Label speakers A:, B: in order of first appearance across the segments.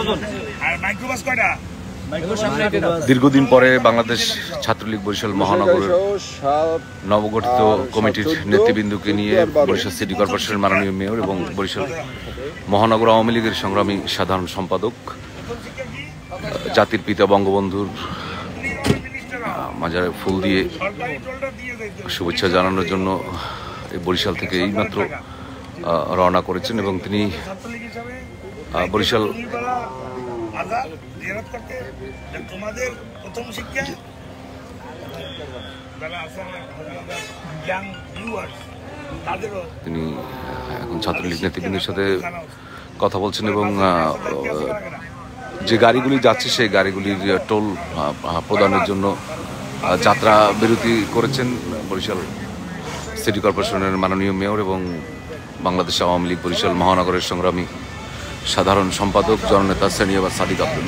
A: দীর্ঘদিন পরে বাংলাদেশ ছাত্রলীগ বরিশাল মহানগরের নবগঠিত কমিটির নেতৃবৃন্দকে নিয়ে বরিশাল সিটি কর্পোরেশনের মাননীয় মেয়র এবং বরিশাল মহানগর আওয়ামী লীগের সংগ্রামী সাধারণ সম্পাদক জাতির পিতা বঙ্গবন্ধুর মাজারে ফুল দিয়ে শুভেচ্ছা জানানোর জন্য বরিশাল থেকে এইমাত্র রওনা করেছেন এবং তিনি বরিশাল তিনি এখন ছাত্রলীগ নেতৃবৃন্দের সাথে কথা বলছেন এবং যে গাড়িগুলি যাচ্ছে সেই গাড়িগুলির টোল প্রদানের জন্য যাত্রা বিরতি করেছেন বরিশাল সিটি কর্পোরেশনের মাননীয় মেয়র এবং বাংলাদেশ আওয়ামী লীগ বরিশাল মহানগরের সংগ্রামী সাধারণ সম্পাদক জননেতা সেনিয়াবাদ সাদিক আব্দুল।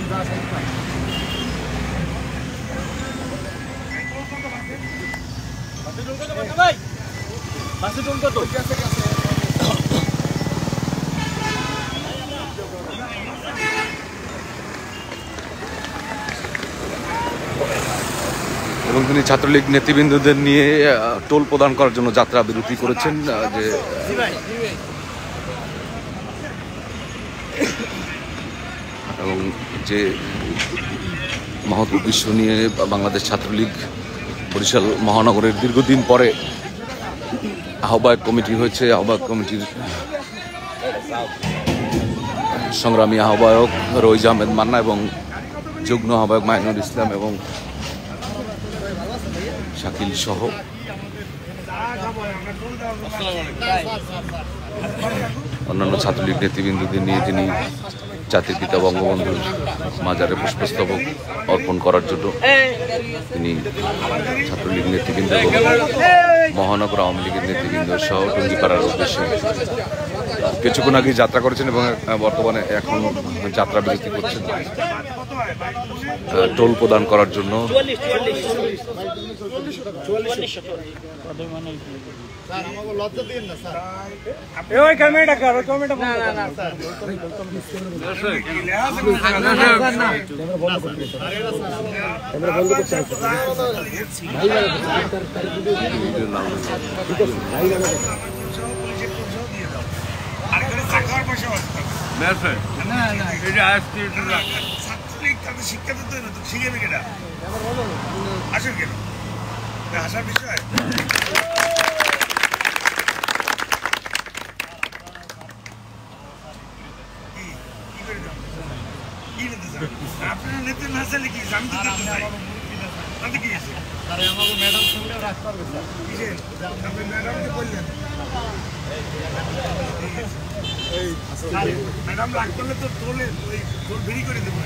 A: এবং তিনি ছাত্রলীগ নেতৃবৃন্দদের নিয়ে টোল প্রদান করার জন্য যাত্রা বিরতি করেছেন যে এবং যে মহৎ উদ্দেশ্য নিয়ে বাংলাদেশ ছাত্রলীগ বরিশাল মহানগরের দীর্ঘদিন পরে আহ্বায়ক কমিটি হয়েছে। আহ্বায়ক কমিটির সংগ্রামী আহ্বায়ক রইজ আহমেদ মান্না এবং যুগ্ম আহ্বায়ক মাইনুল ইসলাম এবং শাকিল সহ অন্যান্য ছাত্রলীগ নেতৃবৃন্দদের নিয়ে তিনি জাতির পিতা বঙ্গবন্ধুর মাজারে পুষ্পস্তবক অর্পণ করার জন্য তিনি ছাত্রলীগ নেতৃবৃন্দ এবং মহানগর আওয়ামী লীগের নেতৃবৃন্দ সহ টুঙ্গিপাড়ার উদ্দেশ্যে কিছুক্ষণ আগে যাত্রা করেছেন এবং বর্তমানে এখন যাত্রা বিরতি করছেন টোল প্রদান করার জন্য।
B: শিক্ষা দিতে শিখেবে কেটা আসেন কেন আসার বিষয় আপনার নেতা না চাইলে কি আমি তো দেখতে চাই আমি কি আছে ম্যাডাম সঙ্গে রাখতে পারবে আপনি ম্যাডামকে বললেন ম্যাডাম রাগ করলে তো টোলে টোল বেরি করে দেবো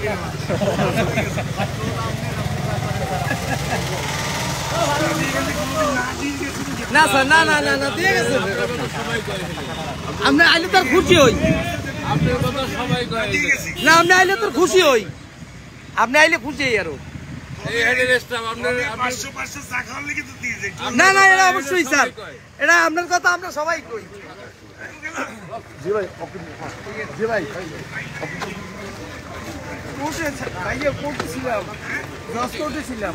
C: না স্যার না না না না দিয়ে গেছে আমরা আইলে তোর খুশি হই না আপনি আইলে তোর খুশি হই আপনি আইলে খুশি হই আরো না না এটা অবশ্যই স্যার এটা আপনার কথা আমরা সবাই কই জি ভাই জি ভাই কোর্টে ছিলাম জজ কোর্টে ছিলাম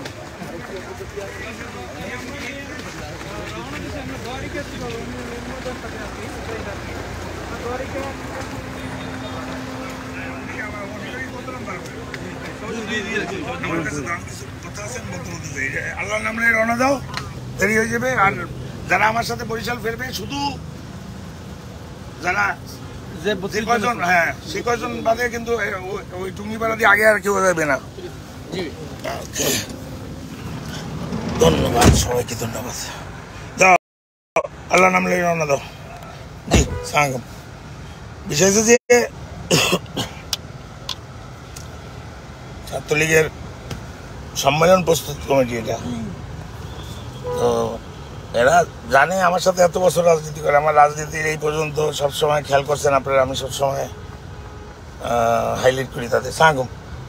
B: আল্লাহর নামে রওনা দাও, দেরি হয়ে যাবে। আর যারা আমার সাথে বরিশাল ফেরবে, শুধু যারা যে কয়জন, হ্যাঁ সে কয়জন বাদে কিন্তু ওই টুঙ্গিপাড়া দিয়ে আগে আর কেউ যাবে না। ধন্যবাদ সবাইকে, ধন্যবাদ। দাও আল্লাহর নামে রওনা দাও। জি সালাম। বিষয় হচ্ছে যে ছাত্রলীগের সম্মেলন প্রস্তুত কমিটি এটা, তো এরা জানে আমার সাথে এত বছর রাজনীতি করে, আমার রাজনীতির এই পর্যন্ত সবসময় খেয়াল করছেন আপনারা, আমি সবসময় হাইলাইট করি তাদের সাগম,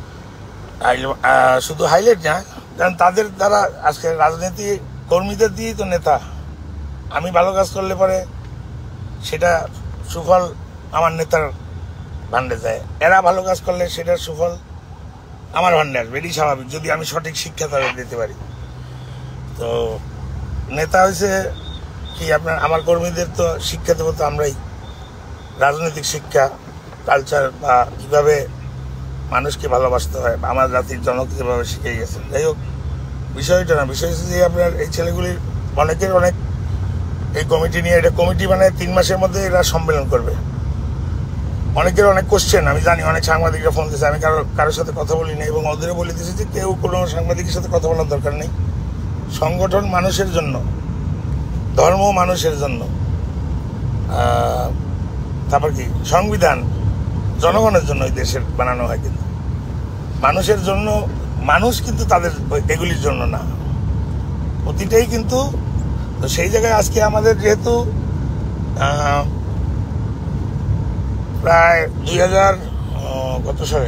B: শুধু হাইলাইট না, কারণ তাদের দ্বারা আজকে রাজনীতি কর্মীদের দিয়েই তো নেতা। আমি ভালো কাজ করলে পরে সেটা সুফল আমার নেতার ভান্ডে যায়। এরা ভালো কাজ করলে সেটার সুফল আমার ভান্ডে আসবে, এটি স্বাভাবিক, যদি আমি সঠিক শিক্ষা তাদের দিতে পারি। তো নেতা হয়েছে কি আপনার, আমার কর্মীদের তো শিক্ষা দেবো তো আমরাই, রাজনৈতিক শিক্ষা, কালচার বা কীভাবে মানুষকে ভালোবাসতে হয়, আমার জাতির জনক কীভাবে শিখিয়ে গেছে। যাই হোক, বিষয়টা না, বিষয় হচ্ছে যে আপনার এই ছেলেগুলির অনেকের অনেক এই কমিটি নিয়ে, এটা কমিটি মানে 3 মাসের মধ্যে এরা সম্মেলন করবে। অনেকের অনেক কোশ্চেন আমি জানি, অনেক সাংবাদিকরা ফোন দিয়েছে, আমি কারোর সাথে কথা বলি না এবং ওদেরও বলে দিয়েছি যে কেউ কোনো সাংবাদিকের সাথে কথা বলার দরকার নেই। সংগঠন মানুষের জন্য, ধর্ম মানুষের জন্য, তারপর কি সংবিধান জনগণের জন্য এই দেশের বানানো হয়, কিন্তু মানুষের জন্য, মানুষ কিন্তু তাদের এগুলির জন্য না, প্রতিটাই কিন্তু। তো সেই জায়গায় আজকে আমাদের যেহেতু প্রায় 2000 কত সালে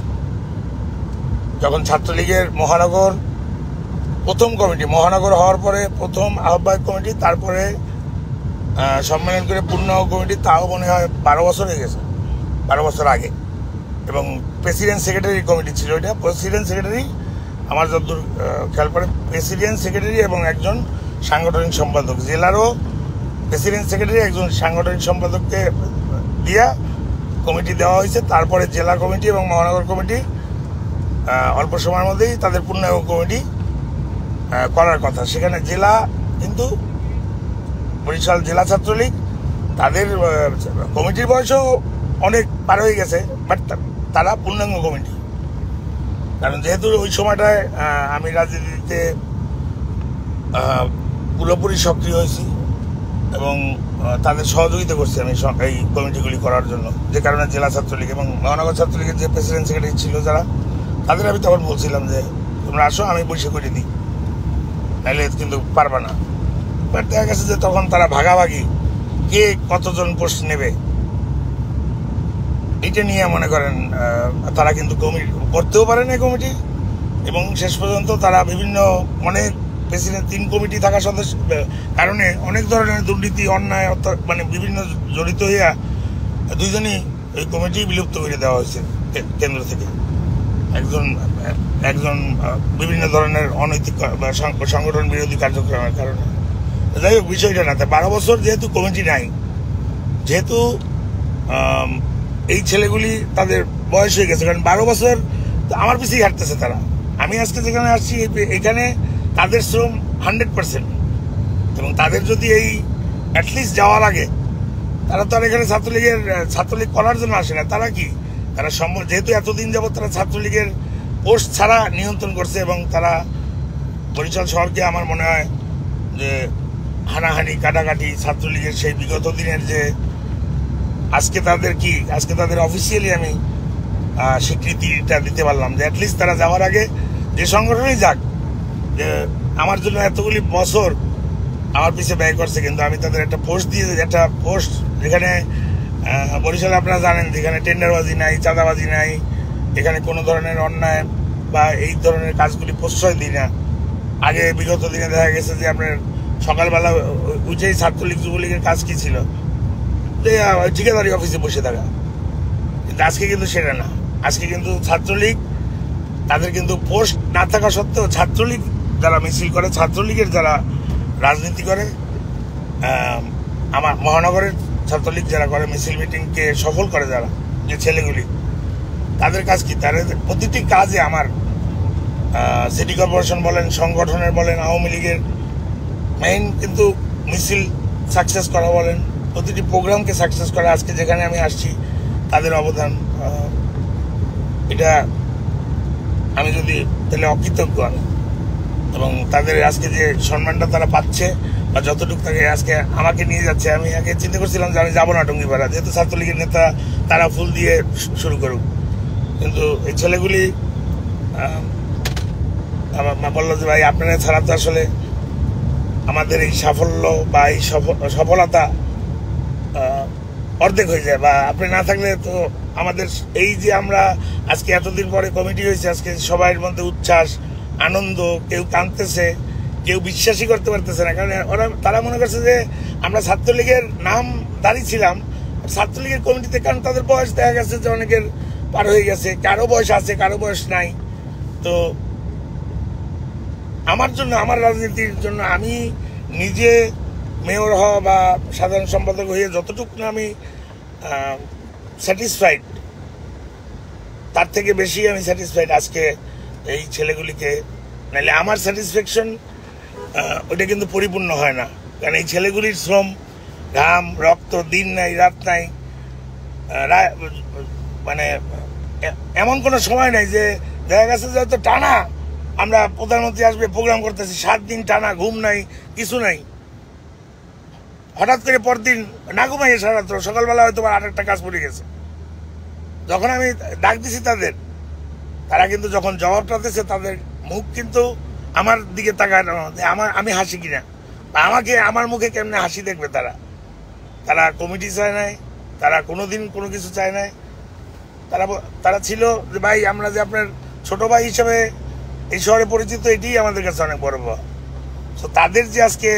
B: যখন ছাত্রলীগের মহানগর প্রথম কমিটি, মহানগর হওয়ার পরে প্রথম আহ্বায়ক কমিটি, তারপরে সম্মেলন করে পূর্ণ কমিটি, তাও মনে হয় 12 বছর হয়ে গেছে, 12 বছর আগে। এবং প্রেসিডেন্ট সেক্রেটারি কমিটি ছিল এটা। প্রেসিডেন্ট সেক্রেটারি আমার যতদূর খেয়াল পড়ে, প্রেসিডেন্ট সেক্রেটারি এবং একজন সাংগঠনিক সম্পাদক, জেলারও প্রেসিডেন্ট সেক্রেটারি একজন সাংগঠনিক সম্পাদককে দিয়া কমিটি দেওয়া হয়েছে। তারপরে জেলা কমিটি এবং মহানগর কমিটি অল্প সময়ের মধ্যেই তাদের পূর্ণাঙ্গ কমিটি করার কথা। সেখানে জেলা কিন্তু বরিশাল জেলা ছাত্রলীগ, তাদের কমিটির বয়সও অনেক পার হয়ে গেছে, বাট তারা পূর্ণাঙ্গ কমিটি। কারণ যেহেতু ওই সময়টায় আমি রাজনীতিতে পুরোপুরি সক্রিয় হয়েছি এবং তাদের সহযোগিতা করছি আমি এই কমিটিগুলি করার জন্য, যে কারণে জেলা ছাত্রলীগ এবং মহানগর ছাত্রলীগের যে প্রেসিডেন্ট সেক্রেটারি ছিল যারা, তাদের আমি তখন বলছিলাম যে তোমরা আসো, আমি বসে করে দিই, নাহলে কিন্তু পারবা না। বাট দেখা গেছে যে তখন তারা ভাগাভাগি কে কতজন পোস্ট নেবে এটা নিয়ে মনে করেন তারা কিন্তু কমিটি করতেও পারে না কমিটি, এবং শেষ পর্যন্ত তারা বিভিন্ন অনেক প্রেসিডেন্ট 3 কমিটি থাকা সদস্য কারণে অনেক ধরনের দুর্নীতি, অন্যায়, মানে বিভিন্ন জড়িত হইয়া 2 জনই এই কমিটি বিলুপ্ত করে দেওয়া হয়েছে কেন্দ্র থেকে। একজন বিভিন্ন ধরনের অনৈতিক সংগঠন বিরোধী কার্যক্রমের কারণে। যাই হোক, বিষয়টা না, 12 বছর যেহেতু কমিটি নাই, যেহেতু এই ছেলেগুলি তাদের বয়স হয়ে গেছে, কারণ 12 বছর আমার পিছিয়ে হাঁটতেছে তারা। আমি আজকে যেখানে আসছি এখানে তাদের শ্রম 100%, এবং তাদের যদি এই অ্যাটলিস্ট যাওয়ার আগে, তারা তো আর এখানে ছাত্রলীগ করার জন্য আসে না। তারা কি, তারা যেহেতু এতদিন যাবত তারা ছাত্রলীগের পোস্ট ছাড়া নিয়ন্ত্রণ করছে, এবং তারা বরিশাল শহরকে আমার মনে হয় যে হানাহানি কাটাকাটি ছাত্রলীগের সেই বিগত দিনের যে, আজকে তাদের অফিসিয়ালি আমি স্বীকৃতিটা দিতে পারলাম যে অ্যাটলিস্ট তারা যাওয়ার আগে যে সংগঠনই যাক, যে আমার জন্য এতগুলি বছর আমার পিছিয়ে ব্যয় করছে, কিন্তু আমি তাদের একটা পোস্ট যেখানে বরিশালে আপনারা জানেন যেখানে টেন্ডারবাজি নাই, চাঁদাবাজি নাই, এখানে কোনো ধরনের অন্যায় বা এই ধরনের কাজগুলি প্রশ্রয় দিই না। আগে বিগত দিনে দেখা গেছে যে আপনার সকালবেলা উঠেই ছাত্রলীগ যুবলীগের কাজ কি ছিল, ঠিকাদারি অফিসে বসে থাকা, কিন্তু আজকে কিন্তু সেটা না। আজকে কিন্তু ছাত্রলীগ, তাদের কিন্তু পোস্ট না থাকা সত্ত্বেও ছাত্রলীগ যারা মিছিল করে, ছাত্রলীগের যারা রাজনীতি করে, আমার মহানগরের ছাত্রলীগ যারা করে মিছিল মিটিংকে সফল করে, যারা যে ছেলেগুলি, তাদের কাজ কি, তাদের প্রতিটি কাজে আমার সিটি কর্পোরেশন বলেন, সংগঠনের বলেন, আওয়ামী লীগের মেইন কিন্তু মিছিল সাকসেস করা বলেন, প্রতিটি প্রোগ্রামকে সাকসেস করা। আজকে যেখানে আমি আসছি তাদের অবদান, এটা আমি যদি তাহলে অকৃতজ্ঞ আমি, এবং তাদের আজকে যে সম্মানটা তারা পাচ্ছে বা যতটুকু তাকে আজকে আমাকে নিয়ে যাচ্ছে, আমি আগে চিন্তা করছিলাম যে আমি যাবো না টঙ্গিপাড়া, যেহেতু ছাত্রলীগের নেতা, তারা ফুল দিয়ে শুরু করুক, কিন্তু এই ছেলেগুলি বললো যে ভাই আপনারা ছাড়া তো আসলে আমাদের এই সাফল্য বা এই সফলতা অর্ধেক হয়ে যায়, বা আপনি না থাকলে তো আমাদের এই যে আমরা আজকে এতদিন পরে কমিটি হয়েছে, আজকে সবার মধ্যে উচ্ছ্বাস, আনন্দ, কেউ কাঁদতেছে, কেউ বিশ্বাসই করতে পারতেছে না, কারণ তারা মনে করছে যে আমরা ছাত্রলীগের নাম দাঁড়িয়ে ছিলাম, ছাত্রলীগের কমিটিতে, কারণ তাদের বয়স দেখা গেছে যে অনেকের পার হয়ে গেছে, কারো বয়স আছে কারো বয়স নাই। তো আমার জন্য, আমার রাজনীতির জন্য আমি নিজে মেয়র হওয়া বা সাধারণ সম্পাদক হয়ে যতটুকু না আমি স্যাটিসফাইড, তার থেকে বেশি আমি স্যাটিসফাইড আজকে এই ছেলেগুলিকে। নাহলে আমার স্যাটিসফ্যাকশন ওটা কিন্তু পরিপূর্ণ হয় না, কারণ এই ছেলেগুলির শ্রম, ঘাম, রক্ত, দিন নাই রাত নাই, মানে এমন কোনো সময় নাই যে দেখা গেছে যে হয়তো টানা আমরা প্রধানমন্ত্রী আসবে প্রোগ্রাম করতেছি, 7 দিন টানা ঘুম নাই, কিছু নাই। হঠাৎ করে পরদিন না ঘুমাই সারা রাত্র, সকালবেলা হয়তো আরেকটা কাজ পড়ে গেছে। যখন আমি ডাক দিছি তাদের, তারা কিন্তু যখন জবাবটা দিচ্ছে তাদের মুখ কিন্তু আমার দিকে তাকায় না, আমি হাসি কিনা বা আমাকে আমার মুখে কেমনে হাসি দেখবে। তারা কমিটি চায় নাই, তারা কোনোদিন কোনো কিছু চায় নাই। তারা ছিল যে ভাই আমরা যে আপনার ছোট ভাই হিসাবে এই শহরে পরিচিত, এটি আমাদের কাছে অনেক বড় পাওয়া। তো তাদের যে আজকে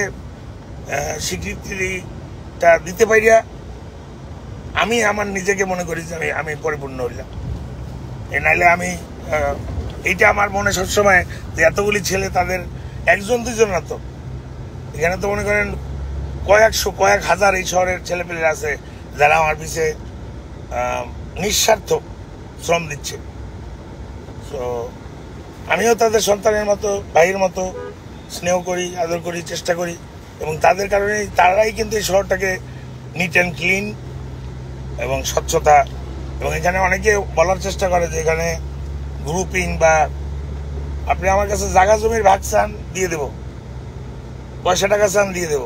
B: স্বীকৃতিটা দিতে পারিয়া আমি আমার নিজেকে মনে করি যে আমি পরিপূর্ণ হইলাম। নাইলে আমি এইটা আমার মনে সবসময় যে এতগুলি ছেলে, তাদের একজন দুজন না, তো এখানে তো মনে করেন কয়েক হাজার এই শহরের ছেলেপেলে আছে যারা আমার পিছে নিঃস্বার্থ শ্রম দিচ্ছে। তো আমিও তাদের সন্তানের মতো, ভাইয়ের মতো স্নেহ করি, আদর করি, চেষ্টা করি, এবং তাদের কারণে তারাই কিন্তু এই শহরটাকে নিট অ্যান্ড ক্লিন এবং স্বচ্ছতা, এবং এখানে অনেকে বলার চেষ্টা করে যে এখানে গ্রুপিং বা আপনি আমার কাছে জায়গা জমির ভাগ চান দিয়ে দেব, পয়সা টাকা চান দিয়ে দেব।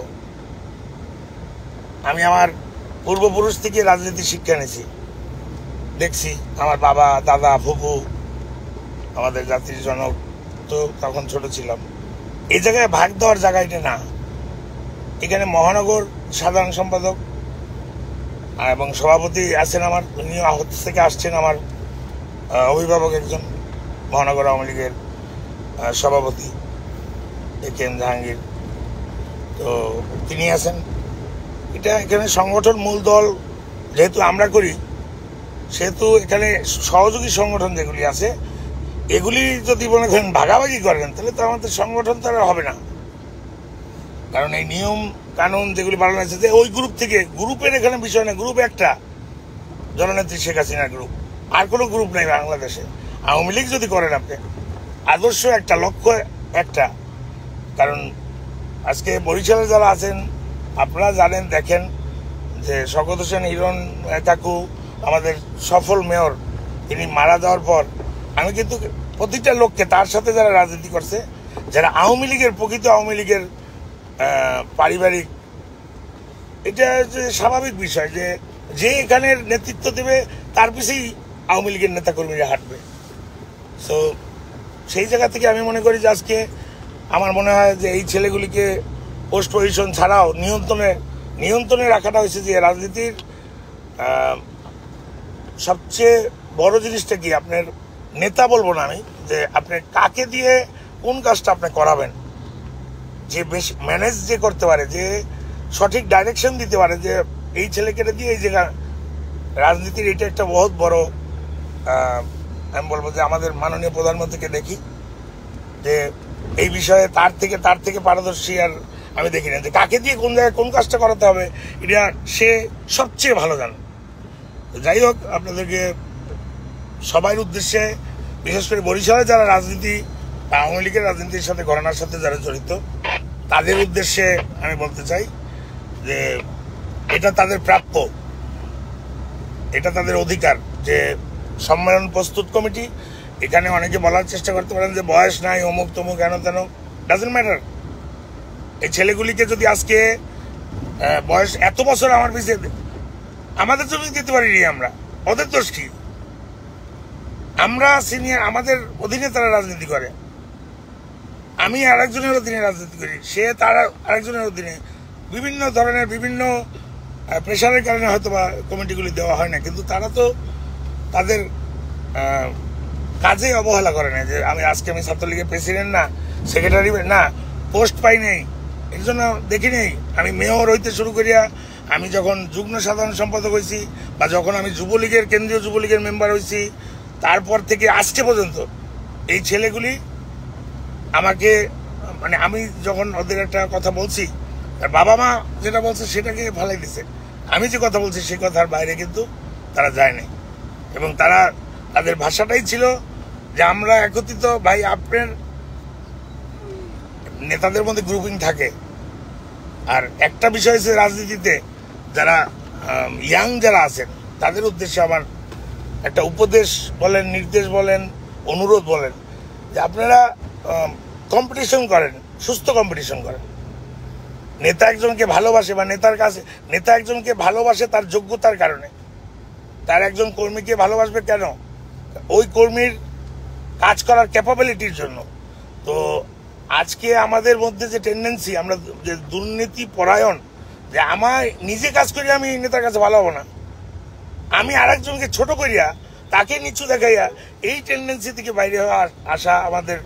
B: আমি আমার পূর্বপুরুষ থেকে রাজনীতি শিক্ষা নিয়েছি, দেখছি আমার বাবা, দাদা, ফুফু, আমাদের জাতির জনক, তো তখন ছোট ছিলাম। এই জায়গায় ভাগ দেওয়ার জায়গা এটা না। এখানে মহানগর সাধারণ সম্পাদক এবং সভাপতি আছেন আমার, উনি আহত থেকে আসছেন, আমার অভিভাবক একজন মহানগর আওয়ামী লীগের সভাপতি এ.কে.এম. জাহাঙ্গীর, তো তিনি আছেন। এটা এখানে সংগঠন মূল দল যেহেতু আমরা করি, সেহেতু এখানে সহযোগী সংগঠন যেগুলি আছে এগুলি যদি মনে করেন ভাগাভাগি করেন তাহলে তো আমাদের সংগঠন তো আর হবে না। কারণ এই নিয়ম কানুন যেগুলি বানানো হয়েছে যে ওই গ্রুপ থেকে, গ্রুপের এখানে বিষয় না, গ্রুপ একটা জননেত্রী শেখ হাসিনার গ্রুপ, আর কোনো গ্রুপ নাই বাংলাদেশে। আওয়ামী লীগ যদি করেন আপনি, আদর্শ একটা, লক্ষ্য একটা। কারণ আজকে বরিশালে যারা আছেন আপনারা জানেন, দেখেন যে শওকত হোসেন হিরণ কাকু আমাদের সফল মেয়র, তিনি মারা যাওয়ার পর আমি কিন্তু প্রতিটা লোককে, তার সাথে যারা রাজনীতি করছে, যারা আওয়ামী লীগের, প্রকৃত আওয়ামী লীগের পারিবারিক, এটা যে স্বাভাবিক বিষয় যে এখানের নেতৃত্ব দেবে তার পিছেই আওয়ামী লীগের নেতাকর্মীরা হাঁটবে। সো সেই জায়গা থেকে আমি মনে করি যে আজকে আমার মনে হয় যে এই ছেলেগুলিকে পোস্ট পজিশন ছাড়াও নিয়ন্ত্রণে রাখাটা হয়েছে যে রাজনীতির সবচেয়ে বড় জিনিসটা কি, আপনার নেতা বলবো না আমি, যে আপনি কাকে দিয়ে কোন কাজটা আপনি করাবেন, যে বেশ ম্যানেজ যে করতে পারে, যে সঠিক ডাইরেকশন দিতে পারে, যে এই ছেলেকে দিয়ে এই জায়গা রাজনীতির, এটা একটা বহুত বড়। আমি বলবো যে আমাদের মাননীয় প্রধানমন্ত্রীকে দেখি যে এই বিষয়ে তার থেকে পারদর্শী আর আমি দেখি না, যে কাকে দিয়ে কোন জায়গায় কোন কাজটা করাতে হবে, এটা সে সবচেয়ে ভালো জানে। যাই হোক, আপনাদেরকে সবার উদ্দেশ্যে, বিশেষ করে বরিশালে যারা রাজনীতি, আওয়ামী লীগের রাজনীতির সাথে, ঘরানার সাথে যারা জড়িত, তাদের উদ্দেশ্যে আমি বলতে চাই যে এটা তাদের প্রাপ্য, এটা তাদের অধিকার। যে সম্মেলন প্রস্তুত কমিটি, এখানে অনেকে বলার চেষ্টা করতে পারেন যে বয়স নাই, অমুক তমুক, কেন তেন, ডাজন্ট ম্যাটার। এই ছেলেগুলিকে যদি আজকে বয়স এত বছর আমার পিছিয়ে, আমাদের জন্য দিতে পারিনি আমরা, ওদের দোষ কি? আমরা সিনিয়র, আমাদের অধীনে তারা রাজনীতি করে, আমি আরেকজনের অধীনে রাজনীতি করি, সে তারা আরেকজনের অধীনে। বিভিন্ন ধরনের বিভিন্ন প্রেশারের কারণে হয়তো বা কমিটিগুলি দেওয়া হয় না, কিন্তু তারা তো তাদের কাজে অবহেলা করে না। যে আমি ছাত্রলীগের প্রেসিডেন্ট না, সেক্রেটারি না, পোস্ট পাই নেই, এর জন্য দেখি নেই। আমি মেয়র হইতে শুরু করিয়া আমি যখন যুগ্ম সাধারণ সম্পাদক হয়েছি বা যখন আমি যুবলীগের কেন্দ্রীয় যুবলীগের মেম্বার হয়েছি, তারপর থেকে আজকে পর্যন্ত এই ছেলেগুলি আমাকে, মানে আমি যখন ওদের একটা কথা বলছি, তার বাবা মা যেটা বলছে সেটাকে ভালাই দিছে, আমি যে কথা বলছি সেই কথার বাইরে কিন্তু তারা যায় নাই। এবং তারা তাদের ভাষাটাই ছিল যে আমরা একত্রিত ভাই। আপনার নেতাদের মধ্যে গ্রুপিং থাকে, আর একটা বিষয় হচ্ছে রাজনীতিতে যারা ইয়াং যারা আছেন তাদের উদ্দেশ্যে আমার একটা উপদেশ বলেন, নির্দেশ বলেন, অনুরোধ বলেন যে আপনারা কম্পিটিশন করেন, সুস্থ কম্পিটিশন করেন। নেতা একজনকে ভালোবাসে বা নেতা একজনকে ভালোবাসে তার যোগ্যতার কারণে। তার একজন কর্মীকে ভালোবাসবে কেন? ওই কর্মীর কাজ করার ক্যাপাবিলিটির জন্য। তো আজকে আমাদের মধ্যে যে টেন্ডেন্সি, আমরা যে দুর্নীতি পরায়ণ, যে আমার নিজে কাজ করি আমি নেতার কাছে ভালো হবো না, আমি আরেকজনকে ছোট করিয়া তাকে নিচু দেখাইয়া, এই টেন্ডেন্সি থেকে বাইরে আসা আমাদের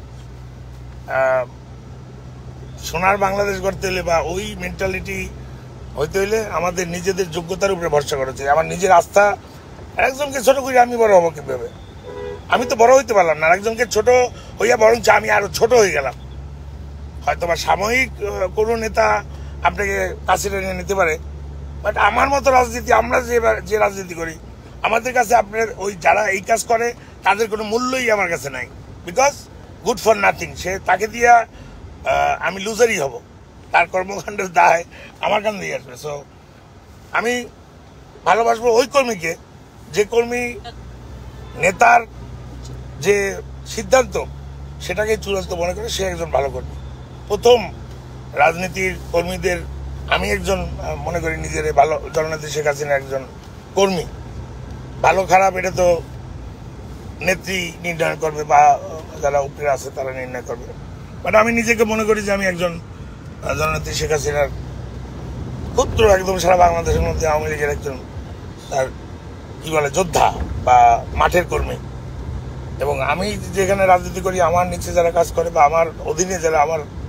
B: সোনার বাংলাদেশ গড়তে হলে বা ওই মেন্টালিটি হইতে হইলে আমাদের নিজেদের যোগ্যতার উপরে ভরসা করা উচিত। আমার নিজের আস্থা, আরেকজনকে ছোট করি আমি বড় হবো কিভাবে? আমি তো বড় হইতে পারলাম না, আরেকজনকে ছোট হইয়া বরঞ্চ আমি আরো ছোট হয়ে গেলাম। হয়তো বা সাময়িক কোনো নেতা আপনাকে কাছে টেনে নিতে পারে, বাট আমার মতো রাজনীতি, আমরা যে রাজনীতি করি, আমাদের কাছে আপনার ওই যারা এই কাজ করে তাদের কোনো মূল্যই আমার কাছে নাই। বিকজ গুড ফর নাথিং, সে তাকে দিয়া আমি লুজারই হব, তার কর্মকাণ্ডের দায় আমার কান দিয়ে আসবে। সো আমি ভালোবাসবো ওই কর্মীকে, যে কর্মী নেতার যে সিদ্ধান্ত সেটাকে চূড়ান্ত মনে করে সে একজন ভালো কর্মী। প্রথম রাজনীতির কর্মীদের আমি একজন মনে করি নিজের ভালো, জননেত্রী শেখ হাসিনা একজন কর্মী। ভালো খারাপ এটা তো নেত্রী নির্ণয় করবে বা যারা উপরে আছে তারা নির্ণয় করবে, বাট আমি নিজেকে মনে করি যে আমি একজন জননেত্রী শেখ হাসিনার ক্ষুদ্র, একদম সারা বাংলাদেশের মধ্যে আওয়ামী লীগের একজন তার কি বলে যোদ্ধা বা মাঠের কর্মী। এবং আমি যেখানে রাজনীতি করি, আমার নিচে যারা কাজ করে বা আমার অধীনে যারা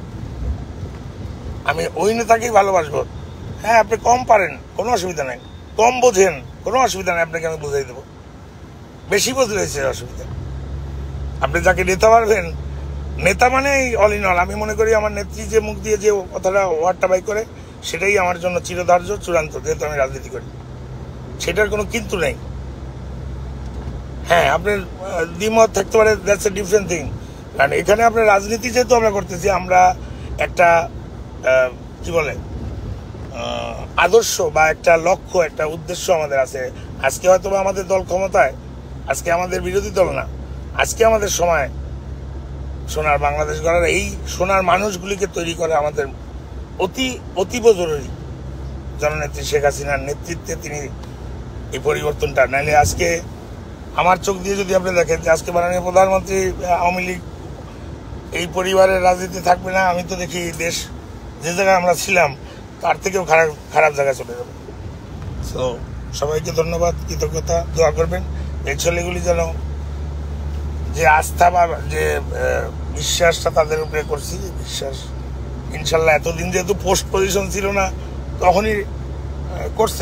B: আমি ওই নেতাকেই ভালোবাসবো। হ্যাঁ, আপনি কম পারেন কোনো অসুবিধা নেই, কম বোঝেন কোনো অসুবিধা নেই, আপনাকে আমি বুঝাই দেবো। বেশি বুঝলে হয়েছে অসুবিধা। আপনি যাকে নেতা পারবেন, নেতা মানেই অল ইন অল। আমি মনে করি আমার নেত্রী যে মুখ দিয়ে যে কথাটা ওয়ার্ডটা বাই করে সেটাই আমার জন্য চিরধার্য, চূড়ান্ত, যেহেতু আমি রাজনীতি করি। সেটার কোনো কিন্তু নেই। হ্যাঁ, আপনার দ্বিমত থাকতে পারে, দ্যাটস এ ডিফারেন্ট থিং। কারণ এখানে আপনার রাজনীতি যেহেতু আমরা করতেছি, আমরা একটা কি বলে আদর্শ বা একটা লক্ষ্য, একটা উদ্দেশ্য আমাদের আছে। আজকে হয়তো আমাদের দল ক্ষমতায়, আজকে আমাদের বিরোধী দল না, আজকে আমাদের সময় সোনার বাংলাদেশ গড়ার, এই সোনার মানুষগুলিকে তৈরি করা আমাদের অতীব জরুরি। জননেত্রী শেখ হাসিনার নেতৃত্বে তিনি এই পরিবর্তনটা, নাইলে আজকে আমার চোখ দিয়ে যদি আপনি দেখেন যে আজকে মাননীয় প্রধানমন্ত্রী, আওয়ামী লীগ এই পরিবারের রাজনীতি থাকবে না, আমি তো দেখি দেশ যে জায়গায় আমরা ছিলাম তার থেকেও খারাপ জায়গায় চলে যাবে। সো সবাইকে ধন্যবাদ, কৃতজ্ঞতা, দোয়া করবেন এই ছেলেগুলি যেন যে আস্থা বা যে বিশ্বাসটা তাদের উপরে করছি, বিশ্বাস ইনশাল্লাহ এতদিন যেহেতু পোস্ট পজিশন ছিল না তখনই করছে।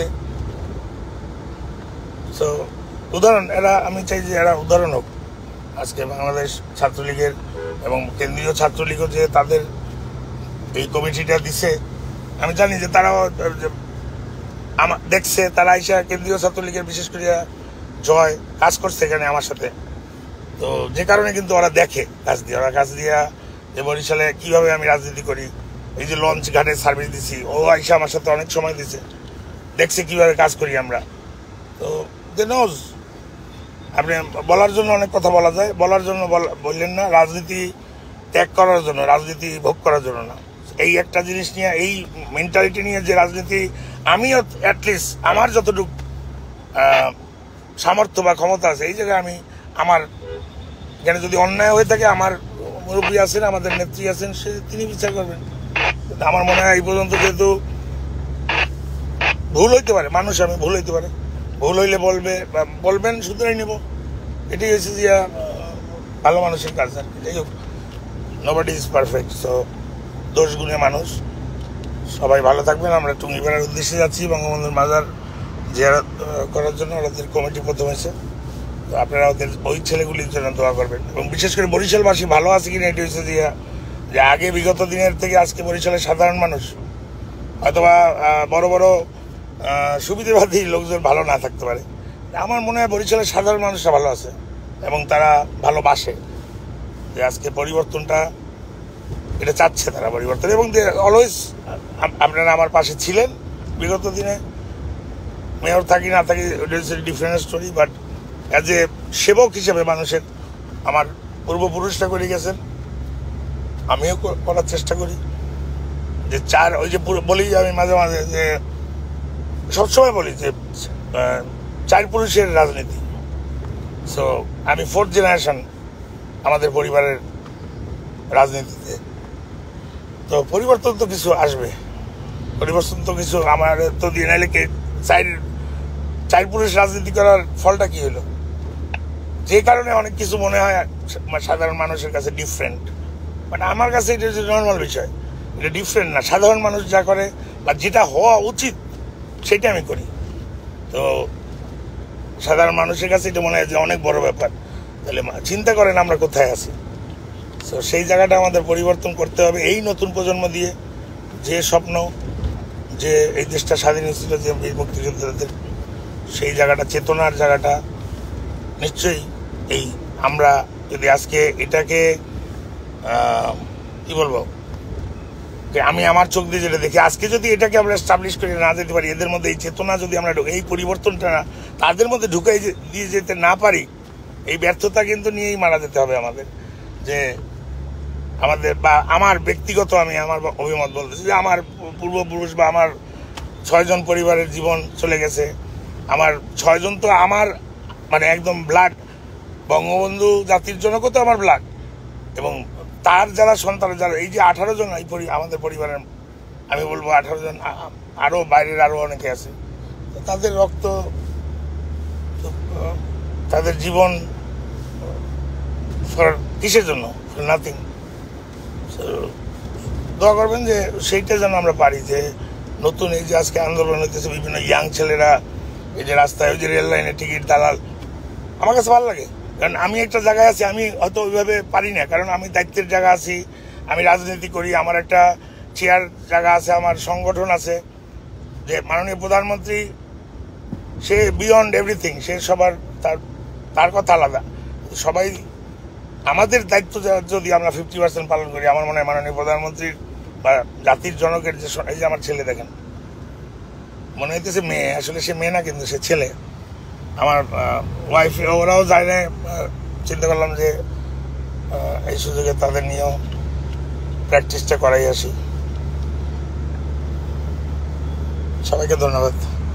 B: সো উদাহরণ এরা, আমি চাই যে এরা উদাহরণ হোক আজকে বাংলাদেশ ছাত্রলীগের এবং কেন্দ্রীয় ছাত্রলীগও যে তাদের এই কমিটিটা দিছে। আমি জানি যে তারাও দেখছে, তারা আইসা কেন্দ্রীয় ছাত্রলীগের বিশেষ করে জয় কাজ করছে এখানে আমার সাথে। তো যে কারণে কিন্তু ওরা দেখে ওরা কাজ দিয়া যে বরিশালে কিভাবে আমি রাজনীতি করি, এই যে লঞ্চ ঘাটে সার্ভিস দিছি, ও আইসা আমার সাথে অনেক সময় দিছে, দেখছে কিভাবে কাজ করি আমরা। তো দে নোজ। আপনি বলার জন্য অনেক কথা বলা যায়, বলার জন্য বললেন না, রাজনীতি ত্যাগ করার জন্য, রাজনীতি ভোগ করার জন্য না। এই একটা জিনিস নিয়ে, এই মেন্টালিটি নিয়ে যে রাজনীতি, আমিও অ্যাটলিস্ট আমার যতটুকু সামর্থ্য বা ক্ষমতা আছে এই জায়গায় আমি আমার এখানে যদি অন্যায় হয়ে থাকে, আমার মুরব্বী আছেন, আমাদের নেত্রী আছেন, তিনি বিচার করবেন। আমার মনে হয় এই পর্যন্ত যেহেতু ভুল হইতে পারে, মানুষ আমি ভুল হইতে পারে, ভুল হইলে বলবেন, শুধরাই নেব, এটাই হচ্ছে যে ভালো মানুষের কাজ। আর যাই হোক, নোবডি ইজ পারফেক্ট। সো দোষ গুণে মানুষ, সবাই ভালো থাকবেন। আমরা টুঙ্গিপাড়ার উদ্দেশ্যে যাচ্ছি বঙ্গবন্ধুর মাজার জিয়ারত করার জন্য। ওদের কমিটি প্রথম হয়েছে, তো আপনারা ওদের ওই ছেলেগুলির জন্য দোয়া করবেন। এবং বিশেষ করে বরিশালবাসী ভালো আছে কিনা এটি হচ্ছে যে আগে বিগত দিনের থেকে আজকে বরিশালের সাধারণ মানুষ অথবা বড় বড় সুবিধাবাদী লোকজন ভালো না থাকতে পারে। আমার মনে হয় বরিশালের সাধারণ মানুষরা ভালো আছে এবং তারা ভালোবাসে যে আজকে পরিবর্তনটা এটা চাচ্ছে, তারা পরিবর্তন। এবং অলওয়েজ আপনারা আমার পাশে ছিলেন বিগত দিনে। মেয়র থাকি না থাকি ওটা হচ্ছে different story, but as a সেবক হিসেবে মানুষের আমার পূর্বপুরুষরা করে গেছেন, আমিও করার চেষ্টা করি। যে ওই যে বলি আমি মাঝে মাঝে যে সবসময় বলি যে 4 পুরুষের রাজনীতি। সো আমি 4th জেনারেশন আমাদের পরিবারের রাজনীতিতে। তো পরিবর্তন তো কিছু আসবে, পরিবর্তন তো কিছু আমার তো দিয়ে নাইলে কে 4 পুরুষ রাজনীতি করার ফলটা কি হলো? যে কারণে অনেক কিছু মনে হয় সাধারণ মানুষের কাছে ডিফারেন্ট, বাট আমার কাছে এটা হচ্ছে নর্মাল বিষয়। এটা ডিফারেন্ট না, সাধারণ মানুষ যা করে বা যেটা হওয়া উচিত সেটা আমি করি। তো সাধারণ মানুষের কাছে এটা মনে হয় যে অনেক বড় ব্যাপার। তাহলে চিন্তা করেন আমরা কোথায় আছি। তো সেই জায়গাটা আমাদের পরিবর্তন করতে হবে এই নতুন প্রজন্ম দিয়ে। যে স্বপ্ন যে এই দেশটা স্বাধীন হয়েছিল যে বীর মুক্তিযোদ্ধাদের, সেই জায়গাটা, চেতনার জায়গাটা নিশ্চয়ই এই আমরা যদি আজকে এটাকে কি বলবো, আমি আমার চোখ দিয়ে যেটা দেখি, আজকে যদি এটাকে আমরা এস্টাবলিশ করে না যেতে পারি, এদের মধ্যে এই চেতনা যদি আমরা এই পরিবর্তনটা না তাদের মধ্যে ঢুকাই দিয়ে যেতে না পারি, এই ব্যর্থতা কিন্তু নিয়েই মারা যেতে হবে আমাদের। যে আমাদের বা আমার ব্যক্তিগত আমি আমার অভিমত বলতেছি যে আমার পূর্বপুরুষ বা আমার 6 জন পরিবারের জীবন চলে গেছে। আমার 6 জন তো আমার মানে একদম ব্লাড, বঙ্গবন্ধু জাতির জনকও তো আমার ব্লাড। এবং তার যারা সন্তান, যারা এই যে 18 জন আমাদের পরিবারের, আমি বলবো 18 জন, আরো বাইরের আরো অনেকে আছে, তাদের রক্ত, তাদের জীবন কিসের জন্য? নাথিং। দোয়া করবেন যে সেইটা যেন আমরা পারি। যে নতুন এই যে আজকে আন্দোলন হইতেছে, বিভিন্ন ইয়াং ছেলেরা এই যে রাস্তায়, ওই যে রেল লাইনে টিকিট দালাল, আমার কাছে ভালো লাগে। কারণ আমি একটা জায়গায় আছি, আমি হয়তো ওইভাবে পারি না, কারণ আমি দায়িত্বের জায়গা আছি, আমি রাজনীতি করি, আমার একটা চেয়ার জায়গা আছে, আমার সংগঠন আছে। যে মাননীয় প্রধানমন্ত্রী সে বিয়ন্ড এভরিথিং, সে সবার তার কথা আলাদা। সবাই আমাদের দায়িত্ব যদি আমরা 50% পালন করি, আমার মনে হয় মাননীয় প্রধানমন্ত্রীর বা জাতির জনকের যে, এই যে আমার ছেলে দেখেন, মনে হইতেছে মেয়ে, আসলে সে মেয়ে না, কিন্তু সে ছেলে। আমার ওয়াইফ, ওরাও যায় না, চিন্তা করলাম যে এই সুযোগে তাদের নিয়েও প্র্যাকটিসটা করাই আসি। সবাইকে ধন্যবাদ।